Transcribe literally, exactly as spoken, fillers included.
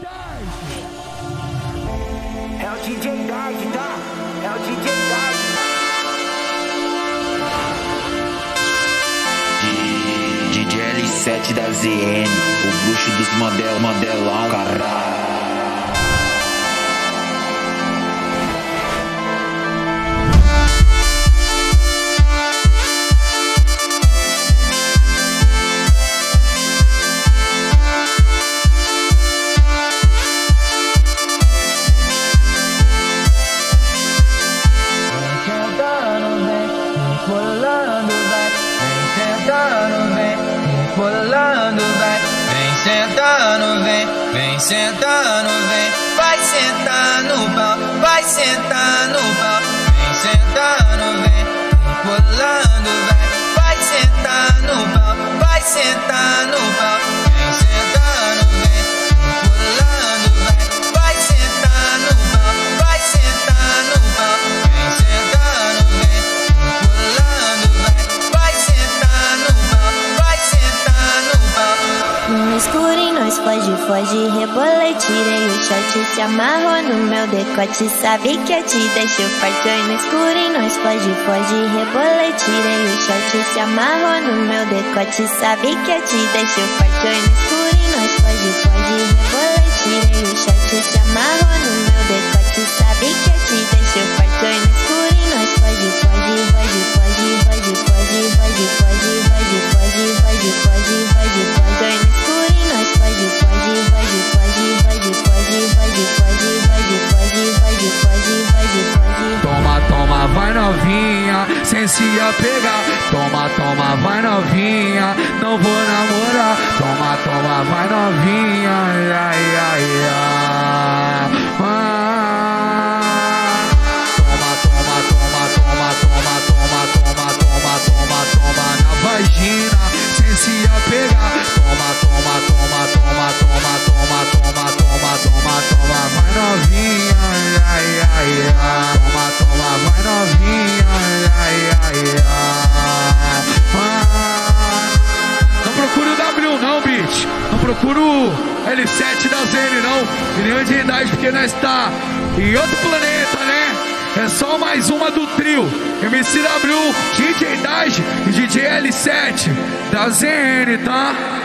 É o D J Dage, tá? É o D J Dage. D J L sete da Z N, o bruxo dos model, modelão, caralho. Rolando, vai, vem sentando, vem, vem sentando, vem, vai sentar no pau, vai sentar no pau, vem sentando, vem, rolando, vai, vai sentar no pau, vai sentar no pau, vem sentando, vem, rolando, vai, vai sentar no pau, vai sentar no pau, vem sentando, vem, rolando, vai, vai sentar no pau, vai sentar no pau. No escuro nós foge, foge, rebolei, tirei o short, se amarrou no meu decote, sabe que eu te deixo forte. Oi, no escuro nós foge, foge, rebolei, tirei o short, se amarrou no meu decote, sabe que eu te deixo forte. Oi, no escuro nós foge, foge, rebolei, tirei o short, se amarrou no meu decote, sabe que eu te deixo forte. Oi, no escuro nós foge, foge, foge, foge, foge, foge, foge, foge, foge, foge, foge, foge, foge, foge. Oi, no escuro nós foge, foge, foge, foge, foge, foge, foge, foge, foge, foge, foge, foge, foge, foge. Toma, toma, vai novinha, sem se apegar. Toma, toma, vai novinha, não vou namorar. Toma, toma, vai novinha, ai, ai, ai. Ah. Toma, toma, toma, toma, toma, toma, toma, toma, toma, toma na vagina, sem se apegar. Toma, toma, toma, toma, toma, toma, toma, toma, toma, toma, vai novinha, ai, ai, ai. Toma, toma, vai novinha, ai, ai, ai. Ah. Não procura o W não, bitch. Não procura o L sete da Z N não. E nem o D J Dage, porque nós tá em outro planeta, né? É só mais uma do trio M C W, D J Dage e D J L sete da Z N, tá?